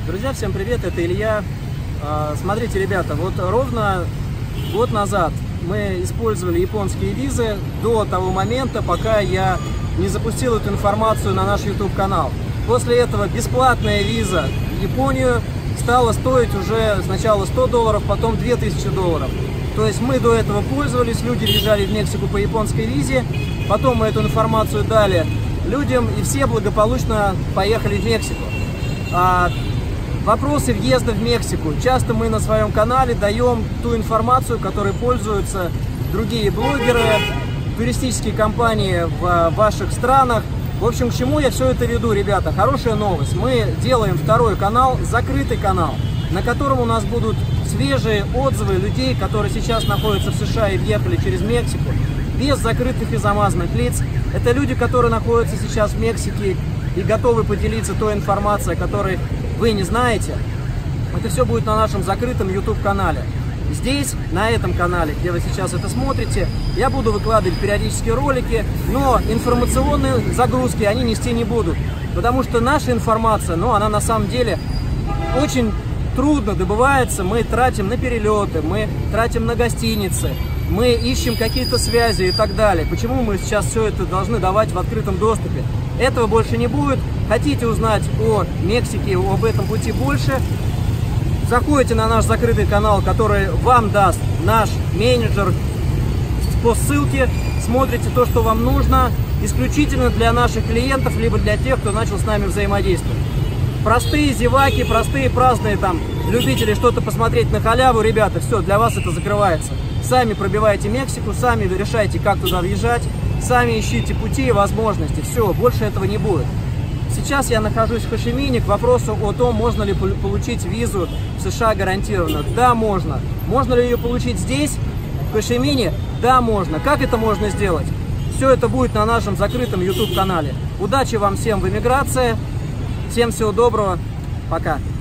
Друзья, всем привет, это Илья. Смотрите, ребята, вот ровно год назад мы использовали японские визы до того момента, пока я не запустил эту информацию на наш YouTube-канал. После этого бесплатная виза в Японию стала стоить уже сначала $100, потом $2000. То есть мы до этого пользовались, люди въезжали в Мексику по японской визе, потом мы эту информацию дали людям, и все благополучно поехали в Мексику. Вопросы въезда в Мексику. Часто мы на своем канале даем ту информацию, которой пользуются другие блогеры, туристические компании в ваших странах. В общем, к чему я все это веду, ребята? Хорошая новость. Мы делаем второй канал, закрытый канал, на котором у нас будут свежие отзывы людей, которые сейчас находятся в США и въехали через Мексику, без закрытых и замазанных лиц. Это люди, которые находятся сейчас в Мексике и готовы поделиться той информацией, которой вы не знаете. Это все будет на нашем закрытом YouTube-канале. Здесь, на этом канале, где вы сейчас это смотрите, я буду выкладывать периодически ролики, но информационные загрузки они нести не будут, потому что наша информация, она на самом деле очень трудно добывается. Мы тратим на перелеты, мы тратим на гостиницы, мы ищем какие-то связи и так далее. Почему мы сейчас все это должны давать в открытом доступе? Этого больше не будет. Хотите узнать о Мексике, об этом пути больше? Заходите на наш закрытый канал, который вам даст наш менеджер по ссылке. Смотрите то, что вам нужно, исключительно для наших клиентов, либо для тех, кто начал с нами взаимодействовать. Простые зеваки, простые праздные любители что-то посмотреть на халяву, ребята, все, для вас это закрывается. Сами пробивайте Мексику, сами решайте, как туда въезжать, сами ищите пути и возможности. Все, больше этого не будет. Сейчас я нахожусь в Хошимине. К вопросу о том, можно ли получить визу в США гарантированно. Да, можно. Можно ли ее получить здесь, в Хошимине? Да, можно. Как это можно сделать? Все это будет на нашем закрытом YouTube-канале. Удачи вам всем в эмиграции. Всем всего доброго. Пока.